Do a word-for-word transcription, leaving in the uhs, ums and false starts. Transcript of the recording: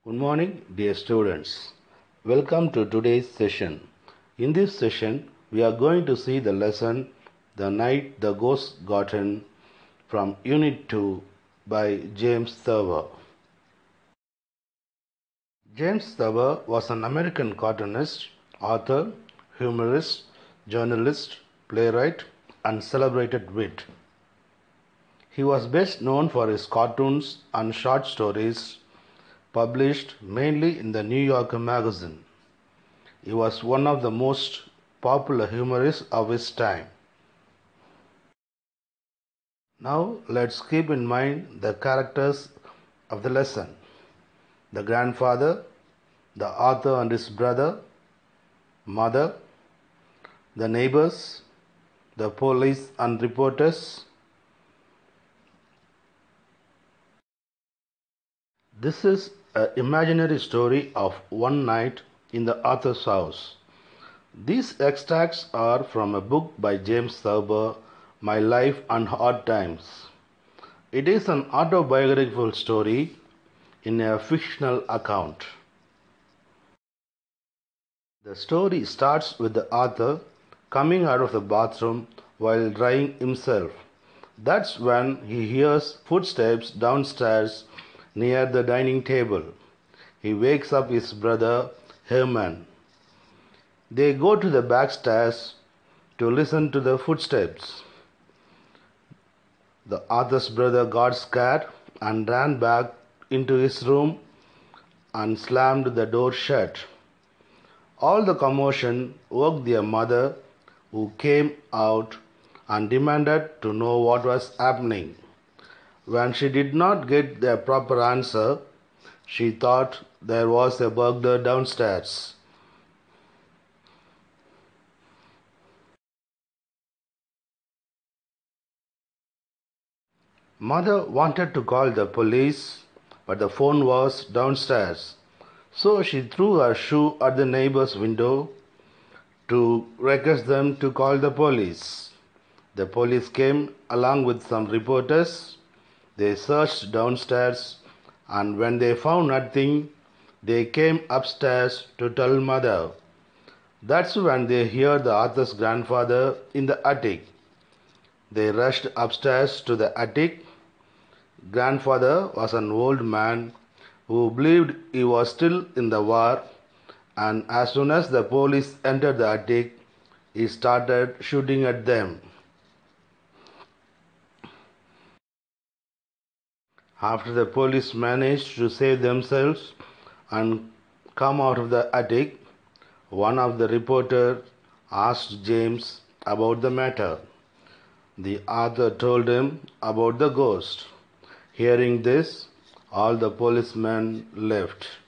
Good morning, dear students. Welcome to today's session. In this session, we are going to see the lesson The Night the Ghost Got In from Unit two by James Thurber. James Thurber was an American cartoonist, author, humorist, journalist, playwright, and celebrated wit. He was best known for his cartoons and short stories published mainly in the New Yorker magazine. He was one of the most popular humorists of his time. Now let's keep in mind the characters of the lesson: the grandfather, the author and his brother, mother, the neighbors, the police and reporters. This is an imaginary story of one night in the author's house. These extracts are from a book by James Thurber, My Life and Hard Times. It is an autobiographical story in a fictional account. The story starts with the author coming out of the bathroom while drying himself. That's when he hears footsteps downstairs near the dining table. He wakes up his brother Herman. They go to the back stairs to listen to the footsteps. The author's brother got scared and ran back into his room and slammed the door shut. All the commotion woke their mother, who came out and demanded to know what was happening. When she did not get the proper answer, she thought there was a burglar downstairs. Mother wanted to call the police, but the phone was downstairs. So she threw her shoe at the neighbor's window to request them to call the police. The police came along with some reporters. They searched downstairs, and when they found nothing, they came upstairs to tell mother. That's when they heard the author's grandfather in the attic. They rushed upstairs to the attic. Grandfather was an old man who believed he was still in the war, and as soon as the police entered the attic, he started shooting at them. After the police managed to save themselves and come out of the attic, one of the reporters asked James about the matter. The author told him about the ghost. Hearing this, all the policemen left.